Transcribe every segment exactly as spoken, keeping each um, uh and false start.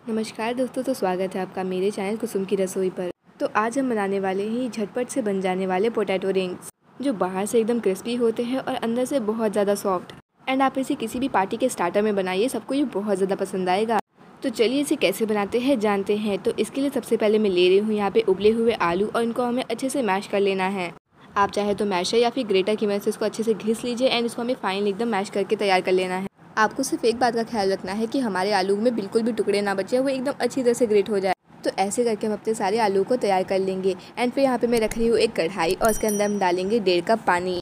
नमस्कार दोस्तों, तो स्वागत है आपका मेरे चैनल कुसुम की रसोई पर। तो आज हम बनाने वाले हैं झटपट से बन जाने वाले पोटैटो रिंग्स, जो बाहर से एकदम क्रिस्पी होते हैं और अंदर से बहुत ज़्यादा सॉफ्ट। एंड आप इसे किसी भी पार्टी के स्टार्टर में बनाइए, सबको ये बहुत ज़्यादा पसंद आएगा। तो चलिए इसे कैसे बनाते हैं जानते हैं। तो इसके लिए सबसे पहले मैं ले रही हूँ यहाँ पे उबले हुए आलू, और इनको हमें अच्छे से मैश कर लेना है। आप चाहे तो मैशर या फिर ग्रेटर की मदद से इसको अच्छे से घिस लीजिए एंड इसको हमें फाइन एकदम मैश करके तैयार कर लेना है। आपको सिर्फ एक बात का ख्याल रखना है कि हमारे आलू में बिल्कुल भी टुकड़े ना बचे, वो एकदम अच्छी तरह से ग्रेट हो जाए। तो ऐसे करके हम अपने सारे आलू को तैयार कर लेंगे। एंड फिर यहाँ पे मैं रख रही हूँ एक कढ़ाई, और उसके अंदर हम डालेंगे डेढ़ कप पानी।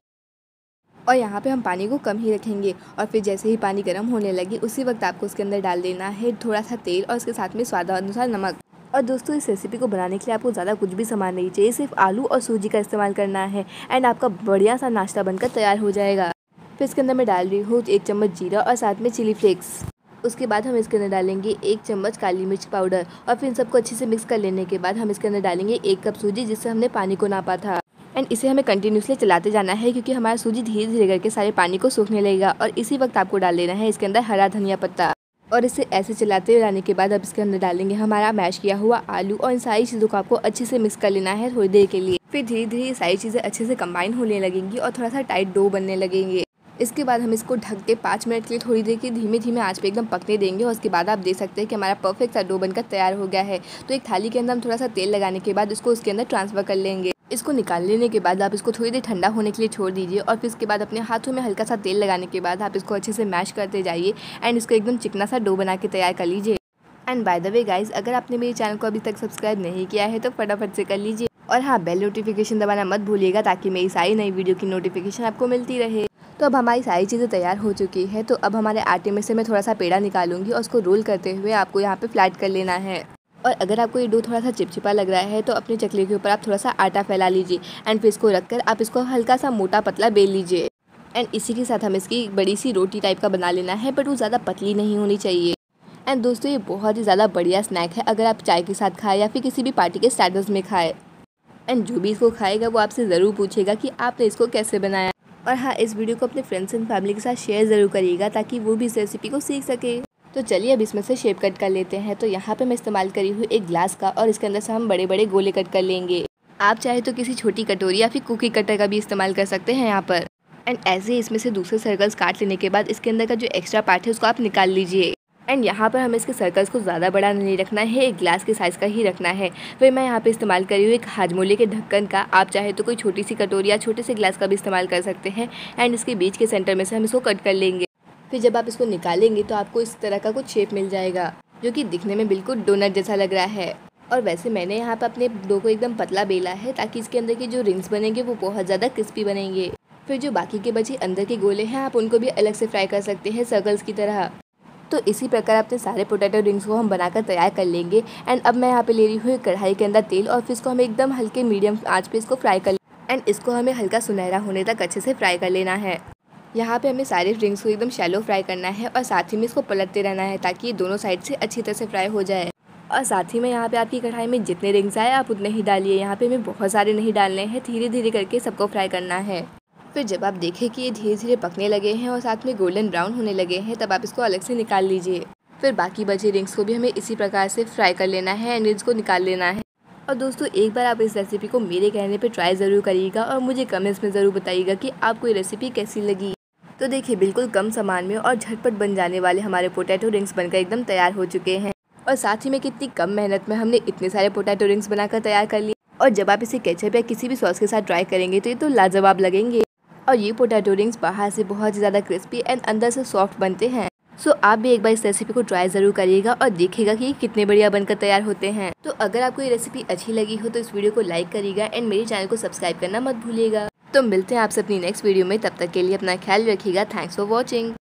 और यहाँ पे हम पानी को कम ही रखेंगे। और फिर जैसे ही पानी गर्म होने लगे उसी वक्त आपको उसके अंदर डाल देना है थोड़ा सा तेल, और उसके साथ में स्वादानुसार नमक। और दोस्तों, इस रेसिपी को बनाने के लिए आपको ज़्यादा कुछ भी सामान नहीं चाहिए, सिर्फ आलू और सूजी का इस्तेमाल करना है। एंड आपका बढ़िया सा नाश्ता बनकर तैयार हो जाएगा। फिर इसके अंदर मैं डाल रही हूँ एक चम्मच जीरा और साथ में चिली फ्लेक्स। उसके बाद हम इसके अंदर डालेंगे एक चम्मच काली मिर्च पाउडर। और फिर इन सबको अच्छे से मिक्स कर लेने के बाद हम इसके अंदर डालेंगे एक कप सूजी, जिससे हमने पानी को नापा था। एंड इसे हमें कंटिन्यूसली चलाते जाना है, क्योंकि हमारा सूजी धीरे धीरे करके सारे पानी को सूखने लगेगा। और इसी वक्त आपको डाल देना है इसके अंदर हरा धनिया पत्ता। और इसे ऐसे चलाते रहने के बाद अब इसके अंदर डालेंगे हमारा मैश किया हुआ आलू, और इन सारी चीज़ों को आपको अच्छे से मिक्स कर लेना है थोड़ी देर के लिए। फिर धीरे धीरे ये सारी चीज़ें अच्छे से कंबाइन होने लगेंगी और थोड़ा सा टाइट डो बनने लगेंगे। इसके बाद हम इसको ढक के पाँच मिनट के लिए थोड़ी देर की धीमे धीमे आंच पे एकदम पकने देंगे। और उसके बाद आप देख सकते हैं कि हमारा परफेक्ट सा डो बनकर तैयार हो गया है। तो एक थाली के अंदर हम थोड़ा सा तेल लगाने के बाद इसको उसके अंदर ट्रांसफ़र कर लेंगे। इसको निकाल लेने के बाद आप इसको थोड़ी देर ठंडा होने के लिए छोड़ दीजिए। और फिर इसके बाद अपने हाथों में हल्का सा तेल लगाने के बाद आप इसको अच्छे से मैश करते जाइए एंड इसको एकदम चिकना सा डो बना के तैयार कर लीजिए। And by the way guys, अगर आपने मेरे चैनल को अभी तक सब्सक्राइब नहीं किया है तो फटाफट से कर लीजिए। और हाँ, बेल नोटिफिकेशन दबाना मत भूलिएगा, ताकि मेरी सारी नई वीडियो की नोटिफिकेशन आपको मिलती रहे। तो अब हमारी सारी चीज़ें तैयार हो चुकी है। तो अब हमारे आटे में से मैं थोड़ा सा पेड़ा निकालूंगी और उसको रोल करते हुए आपको यहाँ पे फ्लैट कर लेना है। और अगर आपको ये डो थोड़ा सा चिपचिपा लग रहा है तो अपने चकले के ऊपर आप थोड़ा सा आटा फैला लीजिए। एंड फिर इसको रखकर आप इसको हल्का सा मोटा पतला बेल लीजिए। एंड इसी के साथ हम इसकी बड़ी सी रोटी टाइप का बना लेना है, बट वो ज़्यादा पतली नहीं होनी चाहिए। एंड दोस्तों, ये बहुत ही ज़्यादा बढ़िया स्नैक है, अगर आप चाय के साथ खाएं या फिर किसी भी पार्टी के स्टार्टर्स में खाएं। एंड जो भी इसको खाएगा वो आपसे ज़रूर पूछेगा कि आपने इसको कैसे बनाया। और हाँ, इस वीडियो को अपने फ्रेंड्स एंड फैमिली के साथ शेयर ज़रूर करिएगा, ताकि वो भी इस रेसिपी को सीख सके। तो चलिए अब इसमें से शेप कट कर लेते हैं। तो यहाँ पे मैं इस्तेमाल करी हूँ एक ग्लास का, और इसके अंदर से हम बड़े बड़े गोले कट कर लेंगे। आप चाहे तो किसी छोटी कटोरी या फिर कुकी कटर का भी इस्तेमाल कर सकते हैं यहाँ पर। एंड ऐसे ही इसमें से दूसरे सर्कल्स काट लेने के बाद इसके अंदर का जो एक्स्ट्रा पार्ट है उसको आप निकाल लीजिए। एंड यहाँ पर हमें इसके सर्कल्स को ज़्यादा बड़ा नहीं रखना है, एक ग्लास के साइज़ का ही रखना है। फिर मैं यहाँ पे इस्तेमाल करी हूँ एक हाजमोले के ढक्कन का। आप चाहे तो कोई छोटी सी कटोरी या छोटे से ग्लास का भी इस्तेमाल कर सकते हैं। एंड इसके बीच के सेंटर में से हम इसको कट कर लेंगे। फिर जब आप इसको निकालेंगे तो आपको इस तरह का कुछ शेप मिल जाएगा, जो कि दिखने में बिल्कुल डोनट जैसा लग रहा है। और वैसे मैंने यहाँ पर अपने डो को एकदम पतला बेला है, ताकि इसके अंदर के जो रिंग्स बनेंगे वो बहुत ज़्यादा क्रिस्पी बनेंगे। फिर जो बाकी के बचे अंदर के गोले हैं, आप उनको भी अलग से फ्राई कर सकते हैं सर्कल्स की तरह। तो इसी प्रकार अपने सारे पोटैटो रिंग्स को हम बनाकर तैयार कर लेंगे। एंड अब मैं यहाँ पे ले रही हूँ कढ़ाई के अंदर तेल, और फिर इसको हमें एकदम हल्के मीडियम आंच पे इसको फ्राई कर एंड इसको हमें हल्का सुनहरा होने तक अच्छे से फ्राई कर लेना है। यहाँ पे हमें सारे रिंग्स को एकदम शैलो फ्राई करना है, और साथ ही में इसको पलटते रहना है, ताकि ये दोनों साइड से अच्छी तरह से फ्राई हो जाए। और साथ ही में यहाँ पे आपकी कढ़ाई में जितने रिंग्स आए आप उतने ही डालिए। यहाँ पे हमें बहुत सारे नहीं डालने हैं, धीरे धीरे करके सबको फ्राई करना है। फिर जब आप देखें कि ये धीरे धीरे पकने लगे हैं और साथ में गोल्डन ब्राउन होने लगे हैं, तब आप इसको अलग से निकाल लीजिए। फिर बाकी बचे रिंग्स को भी हमें इसी प्रकार से फ्राई कर लेना है एंड इसको निकाल लेना है। और दोस्तों, एक बार आप इस रेसिपी को मेरे कहने पे ट्राई ज़रूर करिएगा, और मुझे कमेंट्स में ज़रूर बताइएगा कि आपको ये रेसिपी कैसी लगी। तो देखिए, बिल्कुल कम सामान में और झटपट बन जाने वाले हमारे पोटैटो रिंग्स बनकर एकदम तैयार हो चुके हैं। और साथ ही में कितनी कम मेहनत में हमने इतने सारे पोटैटो रिंग्स बनाकर तैयार कर लिए। और जब आप इसे केचप या किसी भी सॉस के साथ ट्राई करेंगे तो ये तो लाजवाब लगेंगे। और ये पोटैटो रिंग्स बाहर से बहुत ही ज़्यादा क्रिस्पी एंड अंदर से सॉफ्ट बनते हैं। सो आप भी एक बार इस रेसिपी को ट्राई ज़रूर करिएगा और देखिएगा कि कितने बढ़िया बनकर तैयार होते हैं। तो अगर आपको ये रेसिपी अच्छी लगी हो तो इस वीडियो को लाइक करिएगा एंड मेरे चैनल को सब्सक्राइब करना मत भूलिएगा। तो मिलते हैं आपसे अपनी नेक्स्ट वीडियो में, तब तक के लिए अपना ख्याल रखिएगा। Thanks for watching.